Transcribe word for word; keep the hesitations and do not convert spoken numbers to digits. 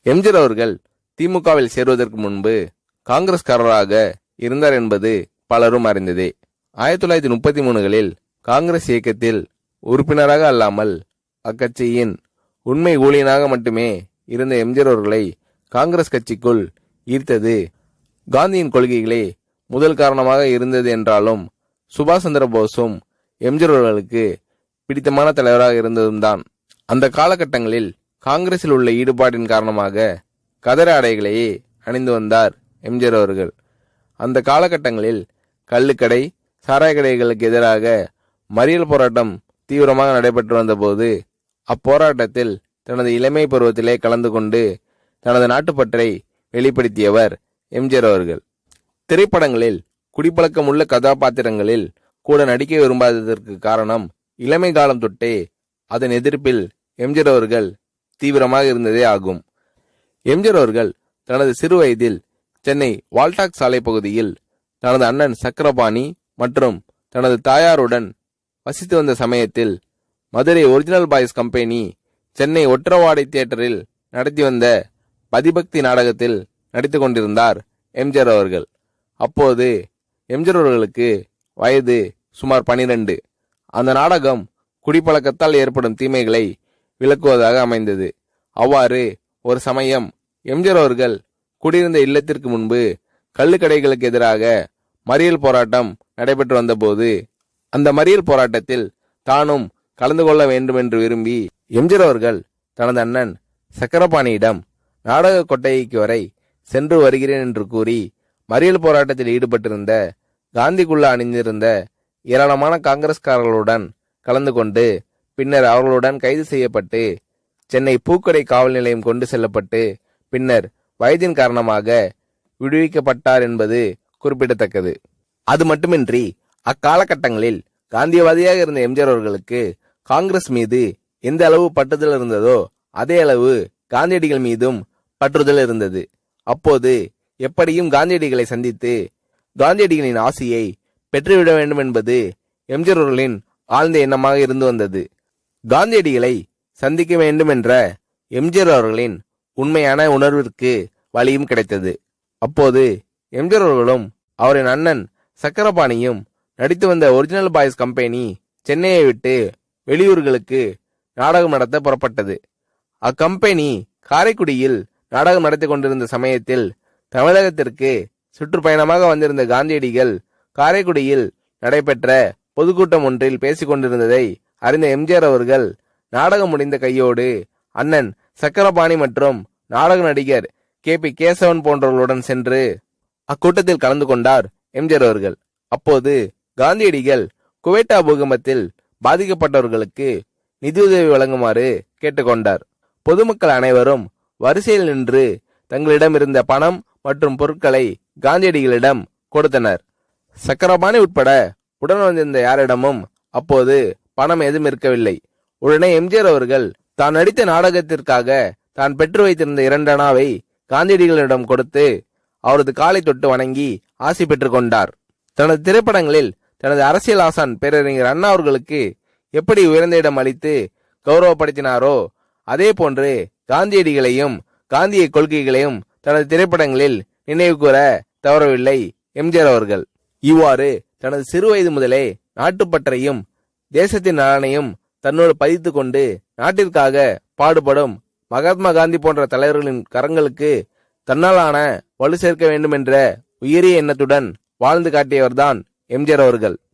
எம்ஜிஆர் அவர்கள் திமுகவில் சேருவதற்கு முன்பு காங்கிரஸ்காரராக இருந்தார் என்பது பலரும் அறிந்ததே. ஆயிரத்தி தொள்ளாயிரத்தி முப்பத்தி மூணுகளில் காங்கிரஸ் இயக்கத்தில் உறுப்பினராக அல்லாமல் அக்கட்சியின் உண்மை ஊழியனாக மட்டுமே இருந்த எம்ஜிஆர் அவர்களை காங்கிரஸ் கட்சிக்குள் ஈர்த்தது காந்தியின் கொள்கைகளே முதல் காரணமாக இருந்தது என்றாலும் சுபாஷ் சந்திர போஸும் எம்ஜிஆர் அவர்களுக்கு பிடித்தமான தலைவராக இருந்ததும் தான். அந்த காலகட்டங்களில் காங்கிரஸில் உள்ள ஈடுபாட்டின் காரணமாக கதர ஆடைகளையே அணிந்து வந்தார் எம்ஜிஆர் அவர்கள். அந்த காலகட்டங்களில் கள்ளுக்கடை, சாராய கடைகளுக்கு எதிராக மறியல் போராட்டம் தீவிரமாக நடைபெற்று வந்தபோது அப்போராட்டத்தில் தனது இளமை பருவத்திலே கலந்து கொண்டு தனது நாட்டுப்பற்றை வெளிப்படுத்தியவர் எம்ஜிஆர் அவர்கள். திரைப்படங்களில் குடிப்பழக்கம் உள்ள கதாபாத்திரங்களில் கூட நடிக்க விரும்பாததற்கு காரணம் இளமை காலம் தொட்டே அதன் எதிர்ப்பில் எம்ஜிஆர் அவர்கள் தீவிரமாக இருந்ததே ஆகும். எம்ஜிஆர் அவர்கள் தனது சிறு வயதில் சென்னை வால்டாக் சாலை பகுதியில் தனது அண்ணன் சக்கரபாணி மற்றும் தனது தாயாருடன் வசித்து வந்த சமயத்தில் Madurai original boys company Chennai ஒற்றவாடை தியேட்டரில் நடத்தி வந்த பதிபக்தி நாடகத்தில் நடித்து கொண்டிருந்தார் எம்ஜிஆர் அவர்கள். அப்போது எம்ஜிஆர் அவர்களுக்கு வயது சுமார் பனிரெண்டு. அந்த நாடகம் குடிப்பழக்கத்தால் ஏற்படும் தீமைகளை விளக்குவதாக அமைந்தது. அவ்வாறு ஒரு சமயம் எம்ஜிஆர் அவர்கள் குடியிருந்த இல்லத்திற்கு முன்பு கள்ளுக்கடைகளுக்கு எதிராக மறியல் போராட்டம் நடைபெற்று வந்தபோது அந்த மறியல் போராட்டத்தில் தானும் கலந்து கொள்ள வேண்டும் என்று விரும்பி எம்ஜிஆர் அவர்கள் தனது அண்ணன் சக்கரபாணியிடம் நாடக கொட்டகைக்கு வரை சென்று வருகிறேன் என்று கூறி மறியல் போராட்டத்தில் ஈடுபட்டிருந்த காந்திக்குள்ள அணிந்திருந்த ஏராளமான காங்கிரஸ்காரர்களுடன் கலந்து கொண்டு பின்னர் அவர்களுடன் கைது செய்யப்பட்டு சென்னை பூக்கடை காவல் நிலையம் கொண்டு செல்லப்பட்டு பின்னர் வயதின் காரணமாக விடுவிக்கப்பட்டார் என்பது குறிப்பிடத்தக்கது. அது மட்டுமின்றி அக்காலகட்டங்களில் காந்தியவாதியாக இருந்த எம்ஜிஆர் அவர்களுக்கு காங்கிரஸ் மீது எந்த அளவு பற்றுதல் இருந்ததோ அதே அளவு காந்தியடிகள் மீதும் பற்றுதல் இருந்தது. அப்போது எப்படியும் காந்தியடிகளை சந்தித்து காந்தியடிகளின் ஆசியை பெற்றுவிட வேண்டும் என்பது எம்ஜிஆர் அவர்களின் ஆழ்ந்த எண்ணமாக இருந்து வந்தது. காந்தியடிகளை சந்திக்க வேண்டும் என்ற எம்ஜிஆர் அவர்களின் உண்மையான உணர்விற்கு வழியும் கிடைத்தது. அப்போது எம்ஜிஆர் அவர்களும் அவரின் அண்ணன் சக்கரபாணியும் நடித்து வந்த ஒரிஜினல் பாய்ஸ் கம்பெனி சென்னையை விட்டு வெளியூர்களுக்கு நாடகம் நடத்த புறப்பட்டது. அக்கம்பெனி காரைக்குடியில் நாடகம் நடத்தி கொண்டிருந்த சமயத்தில் தமிழகத்திற்கு சுற்றுப்பயணமாக வந்திருந்த காந்தியடிகள் காரைக்குடியில் நடைபெற்ற பொதுக்கூட்டம் ஒன்றில் பேசிக் கொண்டிருந்ததை அறிந்த எம்ஜிஆர் அவர்கள் நாடகம் முடிந்த கையோடு அண்ணன் சக்கரபாணி மற்றும் நாடக நடிகர் கே பி கேசவன் போன்றவர்களுடன் சென்று அக்கூட்டத்தில் கலந்து கொண்டார் எம்ஜிஆர் அவர்கள். அப்போது காந்தியடிகள் குவேட்டா பூகம்பத்தில் பாதிக்கப்பட்டவர்களுக்கு நிதியுதவி வழங்குமாறு கேட்டுக்கொண்டார். பொதுமக்கள் அனைவரும் வரிசையில் நின்று தங்களிடம் இருந்த பணம் மற்றும் பொருட்களை காந்தியடிகளிடம் கொடுத்தனர். சக்கரபாணி உட்பட உடன் வந்திருந்த யாரிடமும் அப்போது பணம் எதுவும் இருக்கவில்லை. உடனே எம்ஜிஆர் அவர்கள் தான் நடித்த நாடகத்திற்காக தான் பெற்று வைத்திருந்த இரண்டனாவை காந்தியடிகளிடம் கொடுத்து அவரது காலை தொட்டு வணங்கி ஆசி பெற்றுக் கொண்டார். தனது திரைப்படங்களில் தனது அரசியல் ஆசான் பேரறிஞர் அண்ணா அவர்களுக்கு எப்படி உயர்ந்த இடம் அளித்து கௌரவப்படுத்தினாரோ அதே போன்று காந்தியடிகளையும் காந்திய கொள்கைகளையும் தனது திரைப்படங்களில் நினைவு கூற தவறவில்லை எம்ஜிஆர் அவர்கள். இவ்வாறு தனது சிறு வயது முதலே நாட்டுப்பற்றையும் தேசத்தின் நலனையும் தன்னோடு பதித்து கொண்டு நாட்டிற்காக பாடுபடும் மகாத்மா காந்தி போன்ற தலைவர்களின் கரங்களுக்கு தன்னாலான வலு சேர்க்க வேண்டும் என்ற உயரிய எண்ணத்துடன் வாழ்ந்து காட்டியவர்தான் எம்ஜிஆர் அவர்கள்.